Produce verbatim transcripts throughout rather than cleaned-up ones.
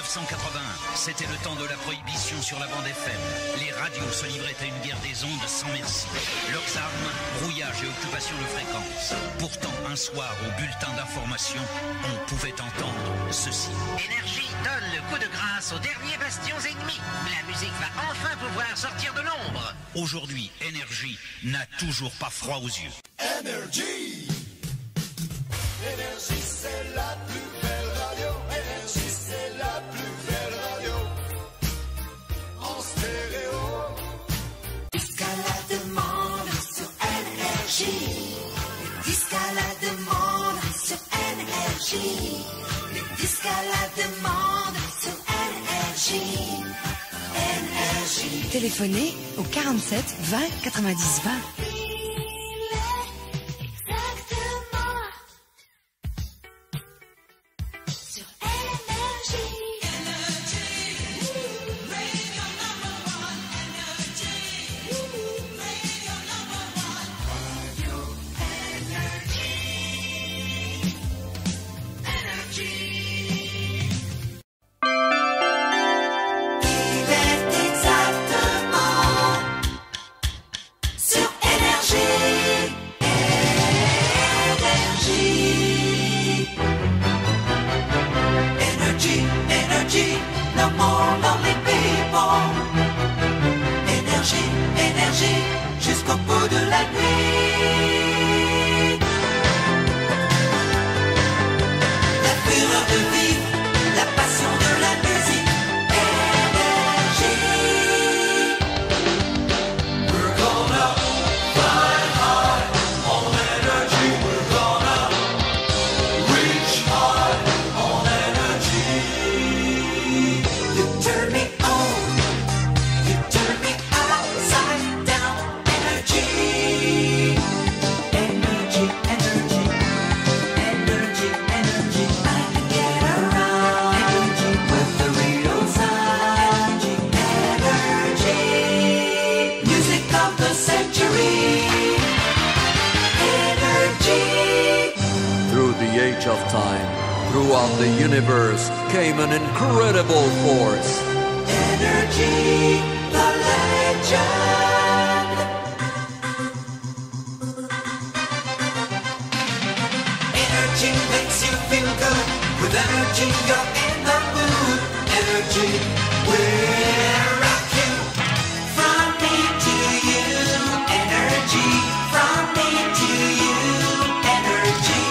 neuf cent quatre-vingt-un, c'était le temps de la prohibition sur la bande F M. Les radios se livraient à une guerre des ondes sans merci. Leurs armes, brouillage et occupation de fréquences. Pourtant, un soir, au bulletin d'information, on pouvait entendre ceci. Énergie donne le coup de grâce aux derniers bastions ennemis. La musique va enfin pouvoir sortir de l'ombre. Aujourd'hui, Énergie n'a toujours pas froid aux yeux. Énergie, Énergie, c'est la plus belle radio. Énergie, c'est la plus belle radio. En stéréo. Jusqu'à la demande sur Énergie. Jusqu'à la demande sur Énergie. Jusqu'à la demande sur Énergie. Énergie. Téléphonez au quarante-sept vingt quatre-vingt-dix vingt. Of time, throughout the universe came an incredible force. Energy, the legend. Energy makes you feel good. With energy, you're in the mood. Energy, we're rocking. From me to you, energy. From me to you, energy.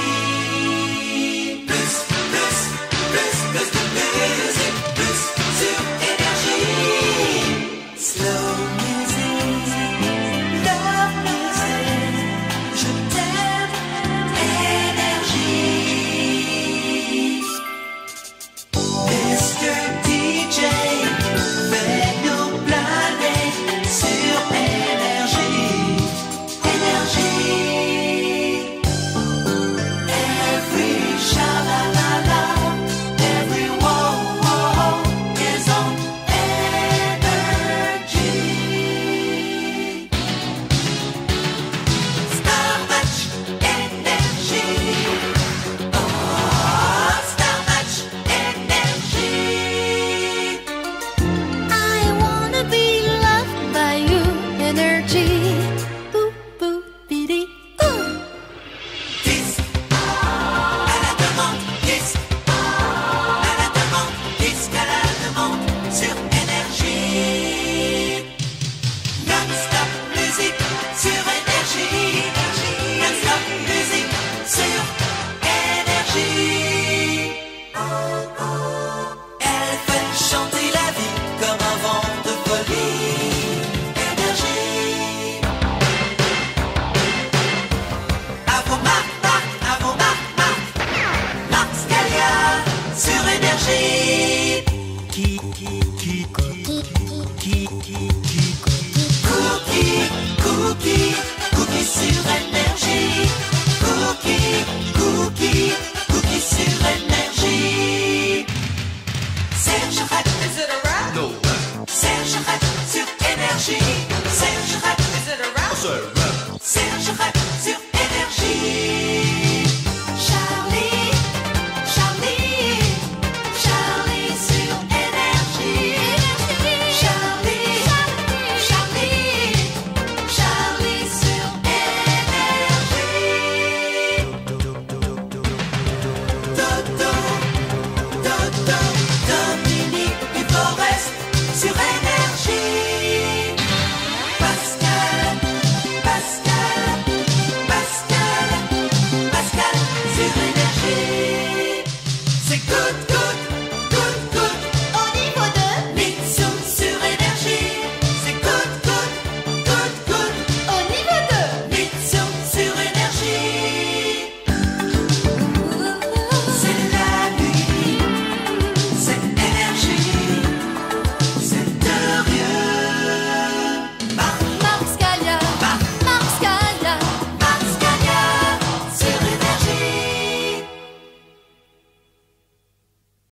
Sur Énergie.